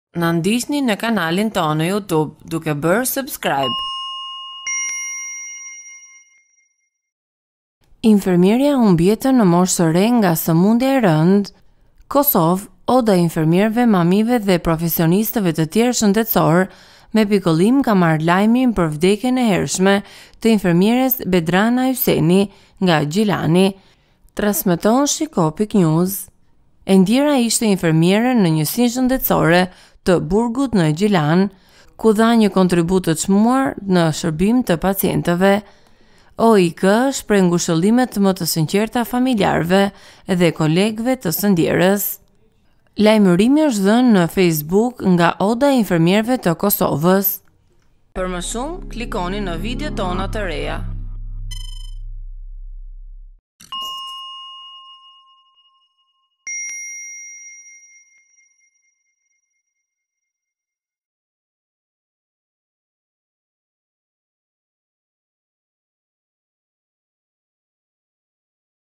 Na ndiqni në kanalin tonë në YouTube duke bërë subscribe. Infermierja humbi jetën në moshë së re nga semundja e rënd. Kosovë, oda e infermierëve, mamive dhe profesionistëve të tjerë shëndetësor me pikollim ka marrë lajmin për vdekjen e hershme të infermieres Bedrana Hyseni nga Gjilani. Transmeton Shiko.news. E ndjera ishte infermiere në njësinë shëndetësore të burgut në Gjilan, ku dha një kontribut të çmuar në shërbim të pacientëve. OIK shpreh ngushëllimet më të sinqerta familjarëve dhe kolegëve të së ndjerës. Lajmërimi është dhënë në Facebook nga Oda e Infermierëve të Kosovës. Për më shumë, klikoni në video tona të reja.